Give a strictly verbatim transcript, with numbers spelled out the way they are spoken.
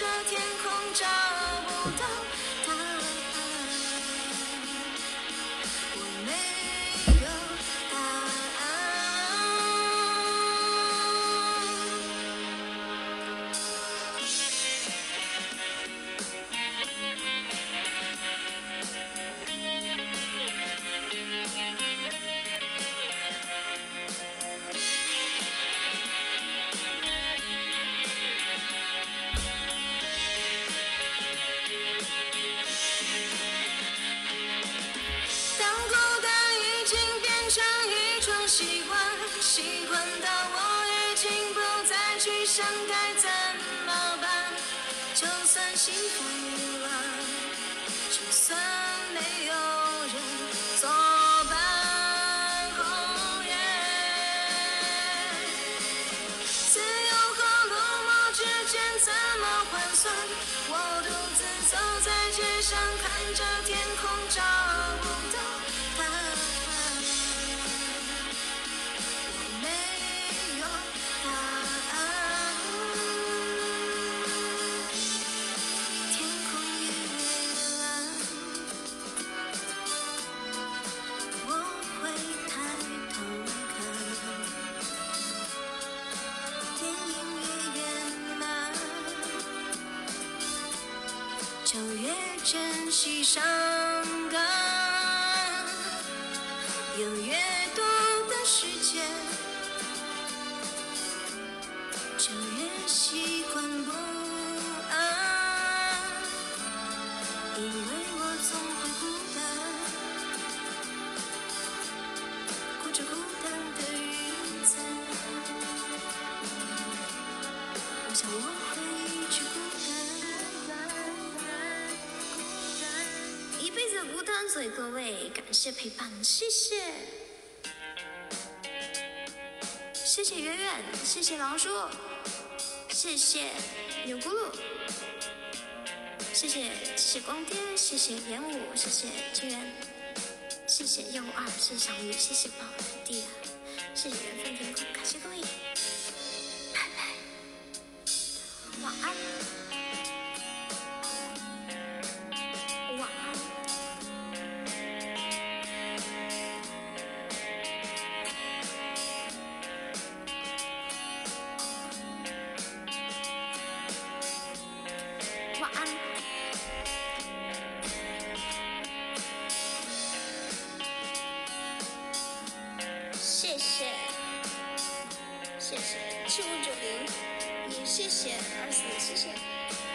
着天空找不到答案，我没有答案。当孤单已经变成一种习惯，习惯到我已经不再去想该怎么办。就算心烦意乱，就算没有人作伴，哦耶。自由和落寞之间怎么换算？我独自走在街上，看着天空找不到答案，我没有答案。天空已蔚蓝，我会抬头看，电影越圆满，就越珍惜伤感，有越多的时间，就越习惯不安，因为我总会孤单，过着孤单的日子，我想我会一直孤单，一辈子孤单。所以各位，感谢陪伴，谢谢，谢谢圆圆，谢谢狼叔，谢谢牛咕噜，谢谢谢谢光爹，谢谢演武，谢谢金源，谢谢幺二，谢谢小鱼，谢谢宝弟，谢谢缘分天空，感谢各位，拜拜，晚安，晚安。晚安。谢谢，谢谢七五九零，也谢谢二四，谢谢。